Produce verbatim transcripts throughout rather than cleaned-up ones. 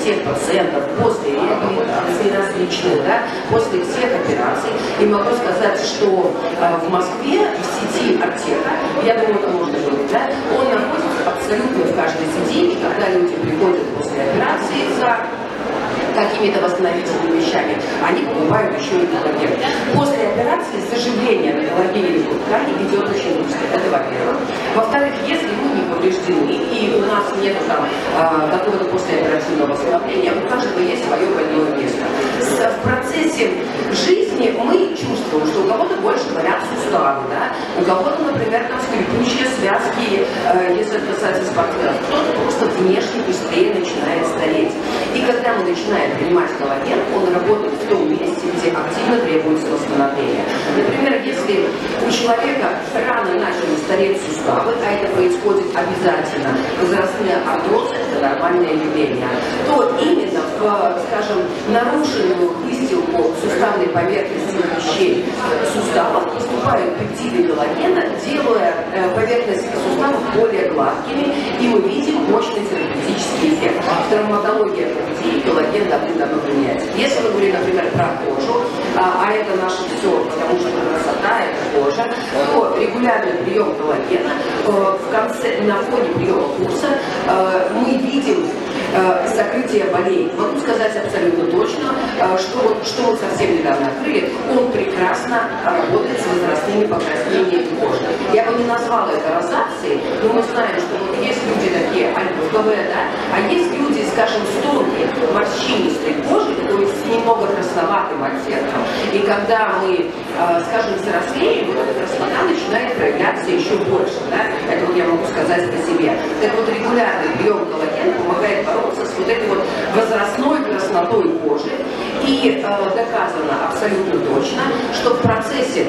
всех пациентов после реабилитации различных, да, после всех операций. И могу сказать, что э, в Москве, в сети Аптека, я думаю, это можно говорить, да, он находится абсолютно в каждой сети, и когда люди приходят после операции за какими-то восстановительными вещами, они покупают еще и коллаген. После операции заживление на коллагеновой ткани идет очень быстро. Это во-первых. Во-вторых, если мы не повреждены, и у нас нет там э, какого-то послеоперативного восстановления, у каждого есть свое больное место. С, в процессе жизни мы чувствуем, что у кого-то больше болят суставы, да? У кого-то, например, там скрипучие связки, э, если это касается спортсменов, кто-то просто внешне быстрее начинает стареть. И когда мы начинаем принимать коллаген, он работает в том месте, где активно требуется восстановление. Например, если у человека рано начали стареть суставы, а это происходит обязательно, возрастные артрозы – это нормальное явление, то именно в, скажем, нарушенную выстилку суставной поверхности вещей суставов поступают пептиды коллагена, делая поверхность суставов более гладкими, и мы видим мощный терапевтический эффект. В травматологии ортопедии коллаген давно применяется. Если мы говорим, например, про кожу, а, а это наше все, потому что красота – это кожа, то регулярный прием коллагена э, в конце, на фоне приема курса э, мы видим э, закрытие болей. Могу сказать абсолютно точно, э, что, что мы совсем недавно открыли, он прекрасно работает с возрастными покраснениями кожи. Я бы не назвала это розацией, но мы знаем, что вот есть люди такие альбовые, да, а есть люди, скажем, с тонкой морщинистой кожей, то есть с немного красноватым оттенком. И когда мы, э, скажем, взрослеем, вот эта краснота начинает проявляться еще больше. Да? Это вот я могу сказать по себе. Так вот, регулярный прием коллагена помогает бороться с вот этой вот возрастной краснотой кожи. И э, доказано абсолютно точно, что в процессе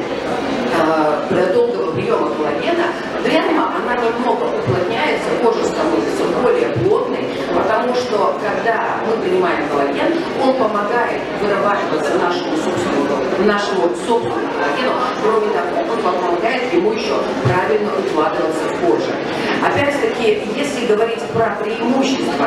э, долгого приема коллагена прямо она немного уплотняется, кожа становится более плотной, потому что когда мы принимаем коллаген, он помогает вырабатываться нашему собственному, нашему собственному коллагену, кроме того, он помогает ему еще правильно укладываться в коже. Опять-таки, если говорить про преимущества,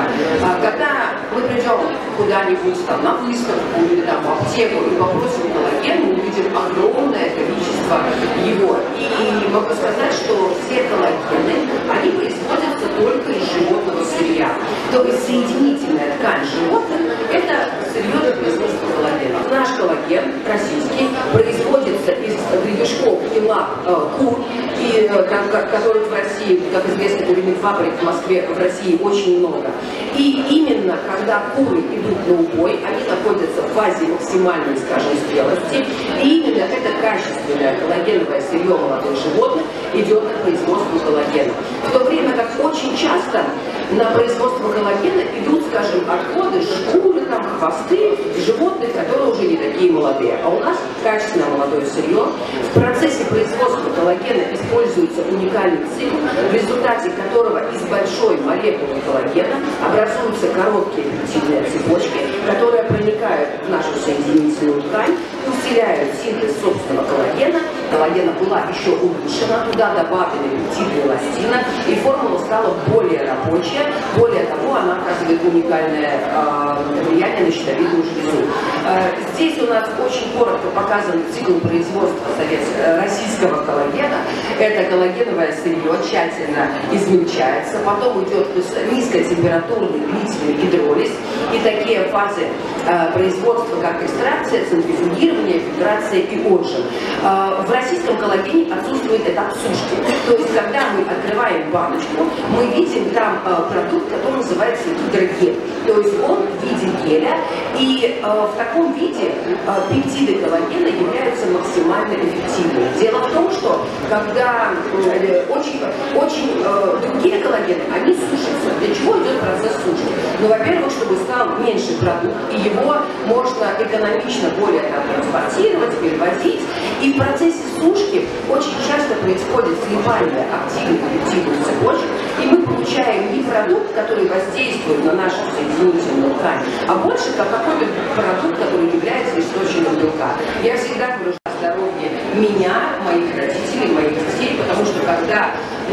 когда мы придем куда-нибудь там на выставку или там в аптеку и попросим коллаген, мы увидим огромное количество его. И, и могу сказать, что все коллагены, они производятся только из животного сырья. То есть соединительная ткань животных – это сырье для производства коллагена. Наш коллаген, российский, производится из гребешков и лап э, кур, и, э, которых в России, как известно, куриных фабрик в Москве, в России очень много. И именно когда куры идут на убой, они находятся в фазе максимальной, скажем, спелости, и именно это качественное коллагеновое сырье молодых животных идет на производство коллагена. В то время как очень часто на производство коллагена идут, скажем, отходы, шкуры, там, хвосты животных, которые уже не такие молодые. А у нас качественное молодое сырье. В процессе производства коллагена используется уникальный цикл, в результате которого из большой молекулы коллагена образуются короткие пептидные цепочки, которые проникают в нашу соединительную ткань, усиляют синтез собственного коллагена. Коллагена была еще улучшена, туда добавлены пептиды эластина, и формула стала более рабочая. Более того, она оказывает уникальное э, влияние на щитовидную железу. Э, здесь у нас очень коротко показан цикл производства совет, российского коллагена. Это коллагеновое сырье тщательно измельчается, потом идет низкотемпературный длительный гидролиз, и такие фазы э, производства, как экстракция, центрифугирование, фильтрация и отжим. Э, в российском коллагене отсутствует этап сушки. То есть, когда мы открываем баночку, мы видим там э, продукт, который называется гидрогель. То есть он в виде геля, и э, в таком виде э, пептиды коллагена являются максимально эффективными. Дело в том, что когда э, очень, очень э, другие коллагены, они сушатся. Для чего идет процесс сушки? Ну, во-первых, чтобы стал меньше продукт, и его можно экономично более там, транспортировать, перевозить. И в процессе сушки очень часто происходит слипание активных пептидных цепочек, и мы получаем не продукт, который воздействует на нашу соединительную ткань, а больше как какой-то продукт, который является источником белка. Я всегда говорю о здоровье меня, моих родителей, моих детей, потому что когда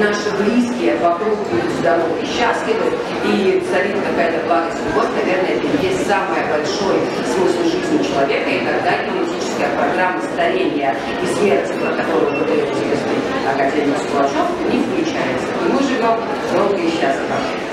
наши близкие вокруг будут здоровы и счастливы, и царит какая-то благость, любовь, наверное, это и есть самый большой смысл жизни человека, и тогда генетическая программа старения и смерти, про которую говорил известный академик Скулачев, не включается. И мы живем долго и счастливо.